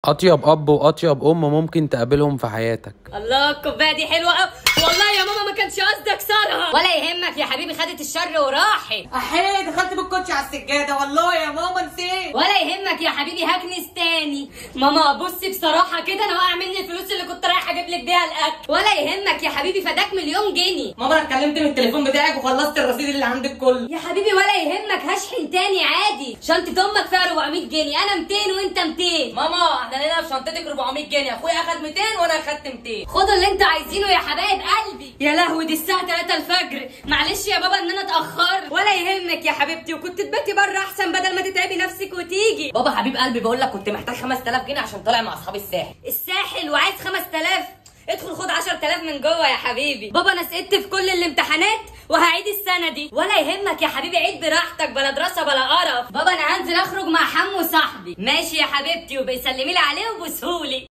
أطيب أب وأطيب أم ممكن تقابلهم في حياتك. الله الكوباية دي حلوة أوي والله يا ماما، ما كانش قصدي أكسرها. ولا يهمك يا حبيبي، خدت الشر وراحت. أحيي دخلت بالكوتش على السجادة والله يا ماما نسيت. ولا يهمك يا حبيبي، هكنس تاني. ماما بصي بصراحة كده أنا واقع مني الفلوس اللي كنت رايحة أجيب لك بيها الأكل. ولا يهمك يا حبيبي، فداك مليون جنيه. ماما أنا اتكلمت من التليفون بتاعك وخلصت الرصيد اللي عندك كله. يا حبيبي ولا يهمك، هشحن تاني عادي. شنطة أمك فيها 400 جنيه، أنا 200 وأنت 200. ماما احنا لقينا في شنطتك 400 جنيه، أخويا أخد 200 وأنا أخدت 200. خدوا اللي أنتوا عايزينه يا حبايب قلبي. يا لهوي دي الساعة 3 الفجر، معلش يا بابا إن أنا اتأخرت. ولا يهمك يا حبيبتي، وكنت تباتي بره أحسن بدل ما تتعبي نفسك وتيجي. بابا حبيب قلبي بقول لك كنت محتاج 5000 جنيه عشان طالع مع أصحاب الساحل. الساحل وعايز 5000؟ ادخل خد 10000 من جوه يا حبيبي. بابا انا سقطت في كل الامتحانات وهعيد السنه دي. ولا يهمك يا حبيبي، عيد براحتك، بلا دراسه بلا قرف. بابا انا هنزل اخرج مع حمو صاحبي. ماشي يا حبيبتي، وبيسلمي لي عليه وبوسهولي.